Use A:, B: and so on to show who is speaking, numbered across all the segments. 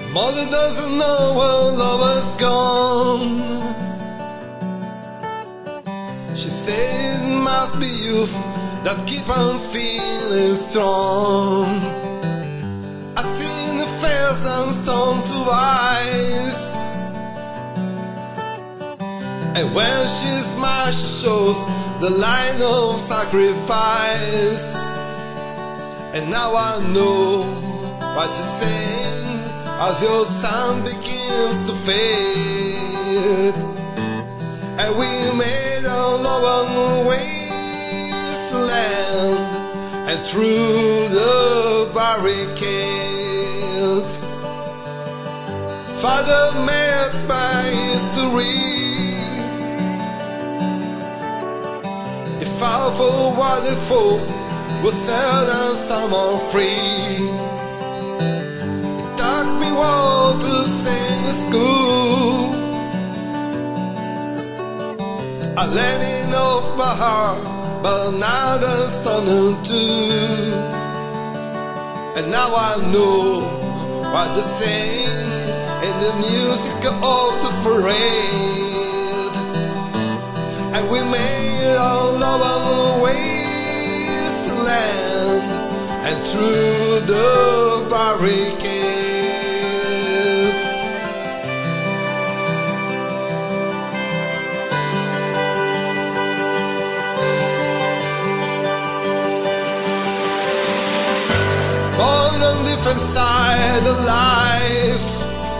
A: Mother doesn't know her lover's gone. She said it must be youth that keep us feeling strong. I seen the face and stone to eyes, and when she smiles she shows the line of sacrifice. And now I know what you're saying as your sun begins to fade, and we made our love on the wasteland and through the barricades. Father met by history, he fought for what they fought was set and some are free. It took me a while to sing the school. I let it off my heart, but now that's starting to. And now I know what to sing in the music of the parade. And we made our love on the wasteland and through the barricades. Born on different side of life,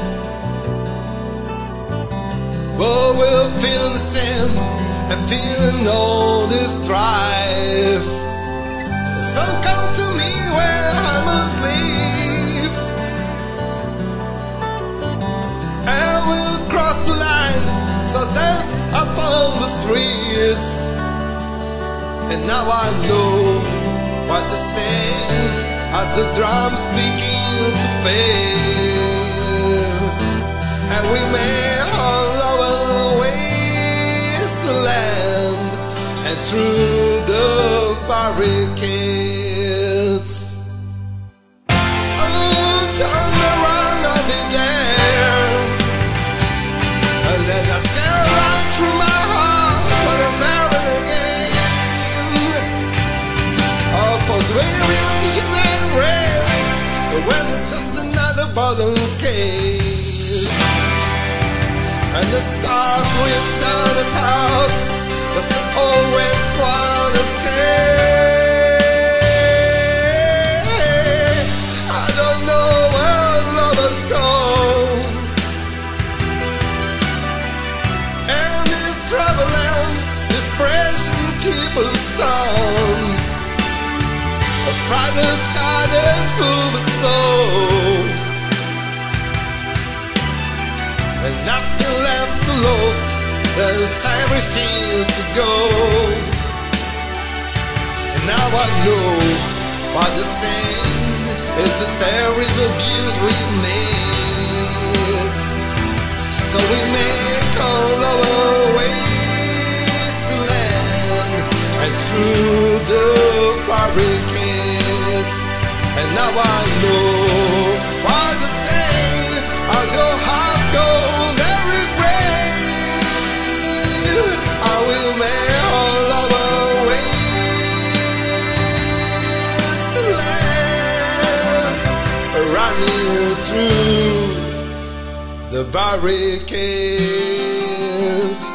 A: but we'll feel the same and feeling all this strife. Some come to me where I must leave, and we'll cross the line, so dance upon the streets. And now I know what to sing as the drums begin to fade, and we may all over the wasteland and through the barricades. Oh, turn around, I'll be there, and then I stare right through my heart, but I'm never again. Oh, for we're in the human race, when it's just another bottle case, and the stars will down the towers, but they always want to stay. I don't know where lovers go, and this trouble and desperation keep us down. A father child is full of soul, and nothing left to lose. There's everything to go. And now I know what to sing is a terrible beauty we made. So we make all our wasteland and through the barricades. And now I know what to sing as your heart goes every brave. I will make all of our wasteland running through the barricades.